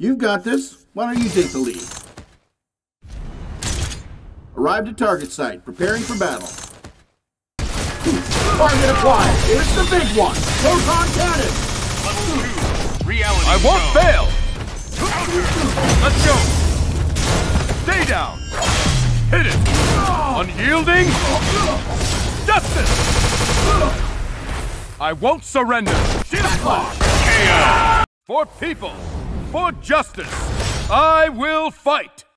You've got this. Why don't you take the lead? Arrived at target site, preparing for battle. Target applied. It's the big one. Proton cannon. Level 2. Reality. I won't zone. fail. Counter. Let's go. Stay down. Hit it. Unyielding. Justice. I won't surrender. Shield block. KO. For people. For justice. I will fight.